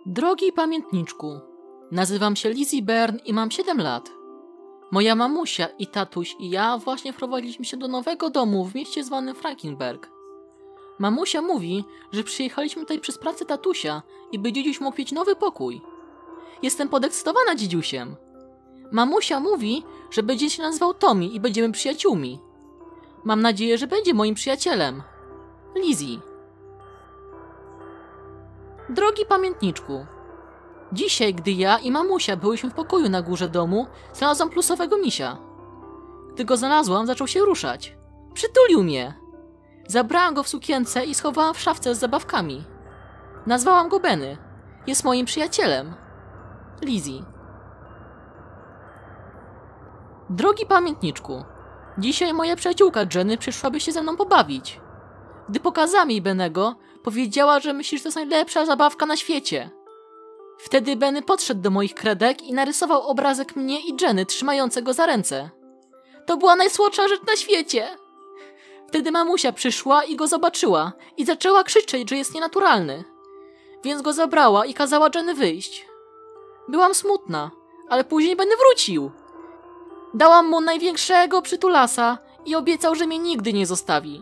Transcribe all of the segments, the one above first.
Drogi pamiętniczku, nazywam się Lizzie Byrne i mam 7 lat. Moja mamusia i tatuś i ja właśnie wprowadziliśmy się do nowego domu w mieście zwanym Frankenberg. Mamusia mówi, że przyjechaliśmy tutaj przez pracę tatusia i by dzidziuś mógł mieć nowy pokój. Jestem podekscytowana dzidziusiem. Mamusia mówi, że będzie się nazywał Tommy i będziemy przyjaciółmi. Mam nadzieję, że będzie moim przyjacielem. Lizzie. Drogi pamiętniczku, dzisiaj, gdy ja i mamusia byłyśmy w pokoju na górze domu, znalazłam plusowego misia. Gdy go znalazłam, zaczął się ruszać. Przytulił mnie. Zabrałam go w sukience i schowałam w szafce z zabawkami. Nazwałam go Benny. Jest moim przyjacielem. Lizzie. Drogi pamiętniczku, dzisiaj moja przyjaciółka Jenny przyszłaby się ze mną pobawić. Gdy pokazałam jej Bennego, powiedziała, że myśli, że to jest najlepsza zabawka na świecie. Wtedy Benny podszedł do moich kredek i narysował obrazek mnie i Jenny trzymającego za ręce. To była najsłodsza rzecz na świecie. Wtedy mamusia przyszła i go zobaczyła i zaczęła krzyczeć, że jest nienaturalny. Więc go zabrała i kazała Jenny wyjść. Byłam smutna, ale później Benny wrócił. Dałam mu największego przytulasa i obiecał, że mnie nigdy nie zostawi.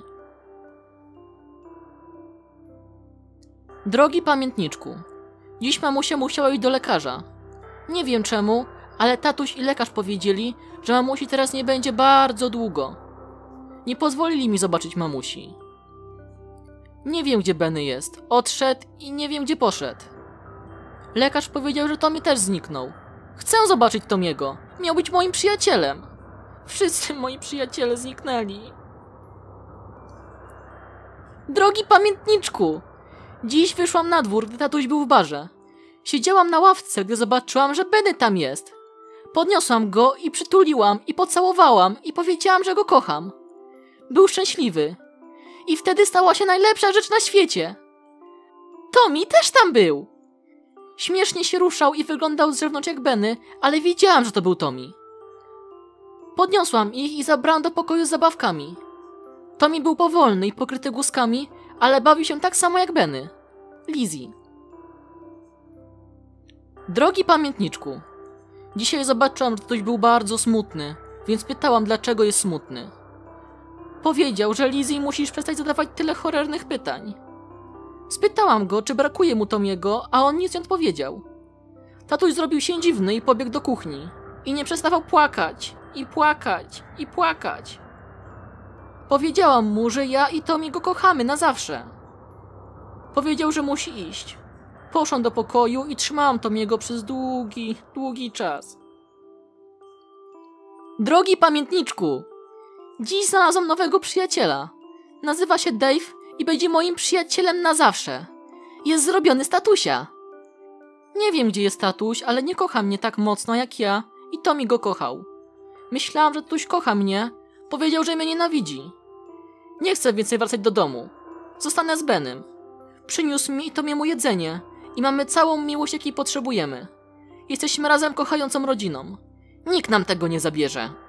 Drogi pamiętniczku, dziś mamusia musiała iść do lekarza. Nie wiem czemu, ale tatuś i lekarz powiedzieli, że mamusi teraz nie będzie bardzo długo. Nie pozwolili mi zobaczyć mamusi. Nie wiem, gdzie Benny jest. Odszedł i nie wiem, gdzie poszedł. Lekarz powiedział, że Tommy też zniknął. Chcę zobaczyć Tommy'ego. Miał być moim przyjacielem. Wszyscy moi przyjaciele zniknęli. Drogi pamiętniczku, dziś wyszłam na dwór, gdy tatuś był w barze. Siedziałam na ławce, gdy zobaczyłam, że Benny tam jest. Podniosłam go i przytuliłam i pocałowałam i powiedziałam, że go kocham. Był szczęśliwy. I wtedy stała się najlepsza rzecz na świecie. Tommy też tam był. Śmiesznie się ruszał i wyglądał z zewnątrz jak Benny, ale wiedziałam, że to był Tommy. Podniosłam ich i zabrałam do pokoju z zabawkami. Tommy był powolny i pokryty głuskami, ale bawił się tak samo jak Benny. Lizzie. Drogi pamiętniczku, dzisiaj zobaczyłam, że ktoś był bardzo smutny, więc pytałam, dlaczego jest smutny. Powiedział, że Lizzie, musisz przestać zadawać tyle cholernych pytań. Spytałam go, czy brakuje mu Tommy'ego, a on nic nie odpowiedział. Tatuś zrobił się dziwny i pobiegł do kuchni. I nie przestawał płakać, i płakać, i płakać. Powiedziałam mu, że ja i Tommy go kochamy na zawsze. Powiedział, że musi iść. Poszłam do pokoju i trzymałam Tommy'ego przez długi, długi czas. Drogi pamiętniczku, dziś znalazłam nowego przyjaciela. Nazywa się Dave i będzie moim przyjacielem na zawsze. Jest zrobiony z tatusia. Nie wiem, gdzie jest tatuś, ale nie kocha mnie tak mocno jak ja i Tommy go kochał. Myślałam, że tatuś kocha mnie. Powiedział, że mnie nienawidzi. Nie chcę więcej wracać do domu. Zostanę z Benem. Przyniósł mi i Tommy'emu jedzenie i mamy całą miłość, jakiej potrzebujemy. Jesteśmy razem kochającą rodziną. Nikt nam tego nie zabierze.